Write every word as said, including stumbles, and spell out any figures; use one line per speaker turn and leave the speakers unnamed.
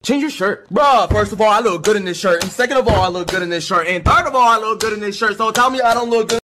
Change your shirt. Bruh, first of all, I look good in this shirt. And second of all, I look good in this shirt. And third of all, I look good in this shirt. So tell me I don't look good.